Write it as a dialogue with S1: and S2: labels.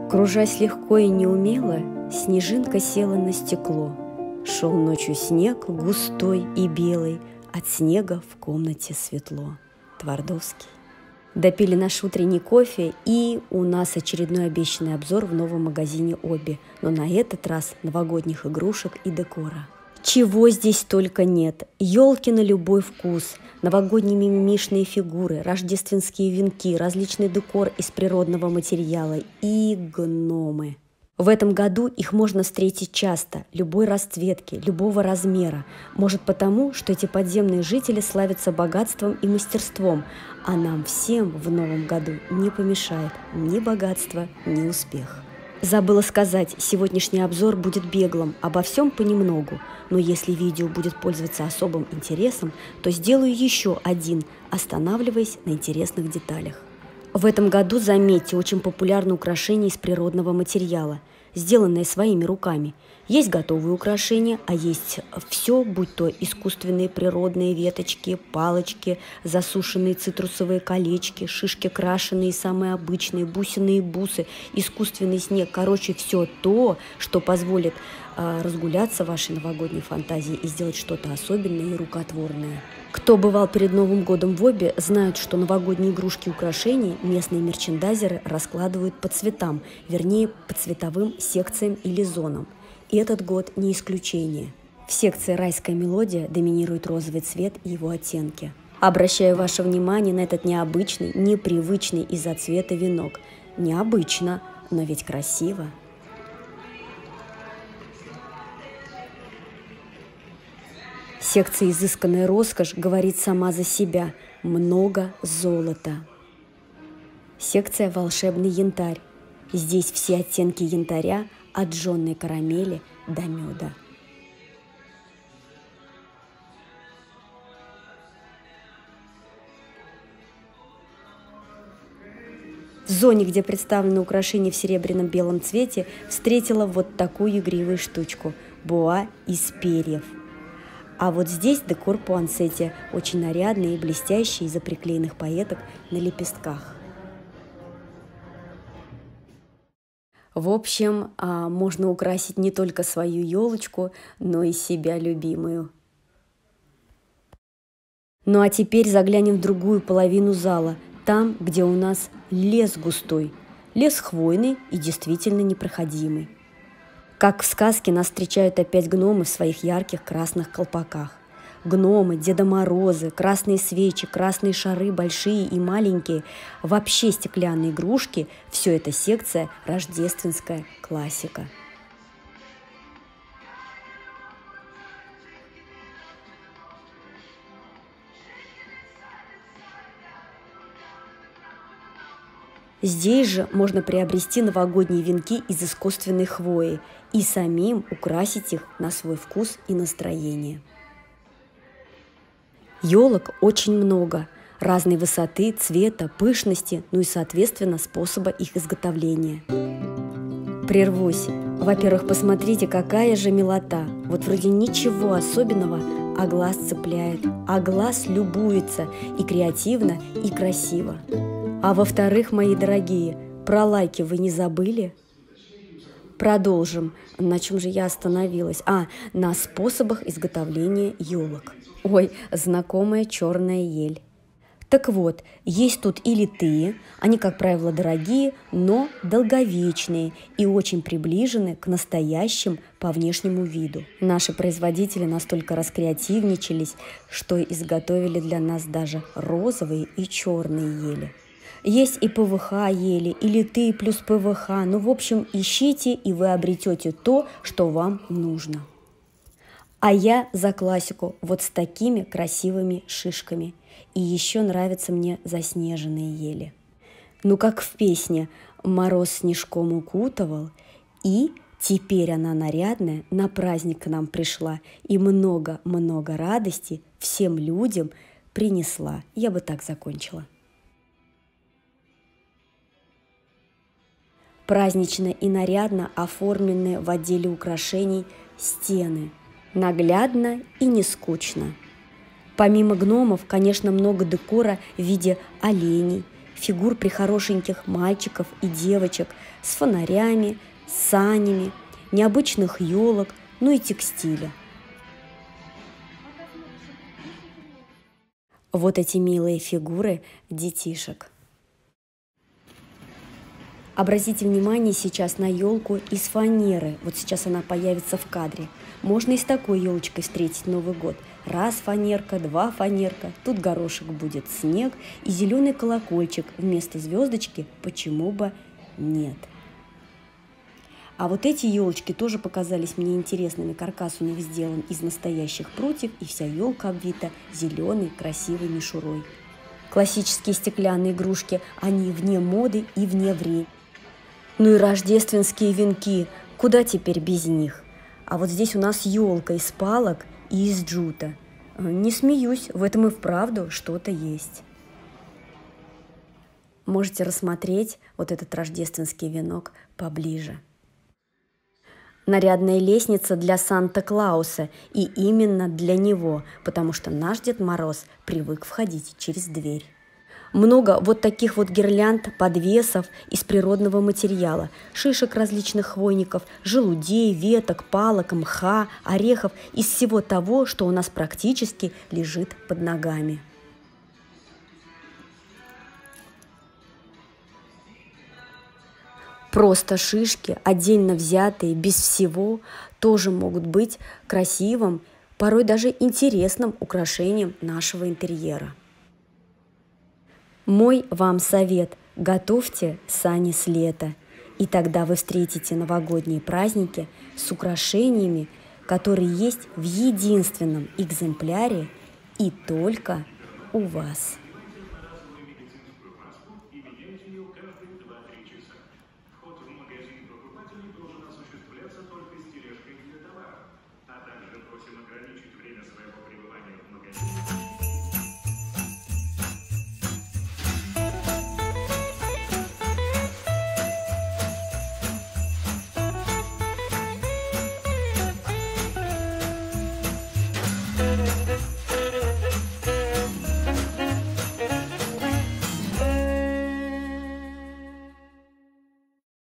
S1: Кружась легко и неумело, снежинка села на стекло. Шел ночью снег густой и белый, от снега в комнате светло. Твардовский. Допили наш утренний кофе, и у нас очередной обещанный обзор в новом магазине «Оби», но на этот раз новогодних игрушек и декора. Чего здесь только нет. Елки на любой вкус, новогодние мимимишные фигуры, рождественские венки, различный декор из природного материала и гномы. В этом году их можно встретить часто, любой расцветки, любого размера. Может потому, что эти подземные жители славятся богатством и мастерством, а нам всем в новом году не помешает ни богатство, ни успех. Забыла сказать, сегодняшний обзор будет беглым, обо всем понемногу. Но если видео будет пользоваться особым интересом, то сделаю еще один, останавливаясь на интересных деталях. В этом году, заметьте, очень популярны украшения из природного материала, сделанные своими руками. Есть готовые украшения, а есть все, будь то искусственные природные веточки, палочки, засушенные цитрусовые колечки, шишки крашеные, самые обычные, бусины и бусы, искусственный снег. Короче, все то, что позволит разгуляться вашей новогодней фантазии и сделать что-то особенное и рукотворное. Кто бывал перед Новым годом в Оби, знают, что новогодние игрушки и украшения местные мерчендайзеры раскладывают по цветам, вернее, по цветовым секциям или зонам. И этот год не исключение. В секции «Райская мелодия» доминирует розовый цвет и его оттенки. Обращаю ваше внимание на этот необычный, непривычный из-за цвета венок. Необычно, но ведь красиво. Секция «Изысканная роскошь» говорит сама за себя. Много золота. Секция «Волшебный янтарь». Здесь все оттенки янтаря, от жженой карамели до меда. В зоне, где представлены украшения в серебряном белом цвете, встретила вот такую игривую штучку – боа из перьев. А вот здесь декор пуансетти, очень нарядный и блестящий из-за приклеенных пайеток на лепестках. В общем, можно украсить не только свою елочку, но и себя любимую. Ну а теперь заглянем в другую половину зала, там, где у нас лес густой, лес хвойный и действительно непроходимый. Как в сказке нас встречают опять гномы в своих ярких красных колпаках. Гномы, Деда Морозы, красные свечи, красные шары, большие и маленькие, вообще стеклянные игрушки – все это секция рождественская классика. Здесь же можно приобрести новогодние венки из искусственной хвои и самим украсить их на свой вкус и настроение. Елок очень много, разной высоты, цвета, пышности, ну и, соответственно, способа их изготовления. Прервусь. Во-первых, посмотрите, какая же милота. Вот вроде ничего особенного, а глаз цепляет, а глаз любуется и креативно, и красиво. А во-вторых, мои дорогие, про лайки вы не забыли? Продолжим. На чем же я остановилась? На способах изготовления елок. Ой, знакомая черная ель. Так вот, есть тут и литые, они, как правило, дорогие, но долговечные и очень приближены к настоящим по внешнему виду. Наши производители настолько раскреативничались, что изготовили для нас даже розовые и черные ели. Есть и ПВХ ели, и литые плюс ПВХ. Ну, в общем, ищите, и вы обретете то, что вам нужно. А я за классику вот с такими красивыми шишками. И еще нравятся мне заснеженные ели. Ну, как в песне «Мороз снежком укутывал», и теперь она нарядная на праздник к нам пришла и много-много радости всем людям принесла. Я бы так закончила. Празднично и нарядно оформленные в отделе украшений стены. Наглядно и не скучно. Помимо гномов, конечно, много декора в виде оленей, фигур прихорошеньких мальчиков и девочек с фонарями, с санями, необычных елок, ну и текстиля. Вот эти милые фигуры детишек. Обратите внимание сейчас на елку из фанеры. Вот сейчас она появится в кадре. Можно и с такой елочкой встретить Новый год. Раз фанерка, два фанерка, тут горошек будет, снег и зеленый колокольчик вместо звездочки, почему бы нет. А вот эти елочки тоже показались мне интересными. Каркас у них сделан из настоящих прутьев, и вся елка обвита зеленой красивой мишурой. Классические стеклянные игрушки, они вне моды и вне времени. Ну и рождественские венки, куда теперь без них? А вот здесь у нас елка из палок и из джута. Не смеюсь, в этом и вправду что-то есть. Можете рассмотреть вот этот рождественский венок поближе. Нарядная лестница для Санта-Клауса, и именно для него, потому что наш Дед Мороз привык входить через дверь. Много вот таких вот гирлянд, подвесов из природного материала, шишек различных хвойников, желудей, веток, палок, мха, орехов, из всего того, что у нас практически лежит под ногами. Просто шишки, отдельно взятые, без всего, тоже могут быть красивым, порой даже интересным украшением нашего интерьера. Мой вам совет – готовьте сани с лета, и тогда вы встретите новогодние праздники с украшениями, которые есть в единственном экземпляре и только у вас.